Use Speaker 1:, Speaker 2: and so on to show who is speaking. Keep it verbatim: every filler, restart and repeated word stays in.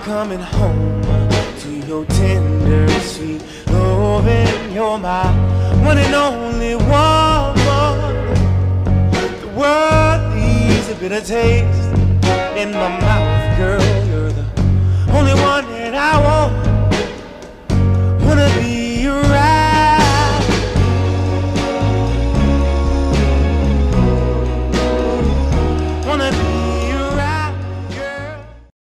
Speaker 1: coming home to your tender, sweet loving. You're my one and only woman. The world leaves a bitter taste in my mouth, girl.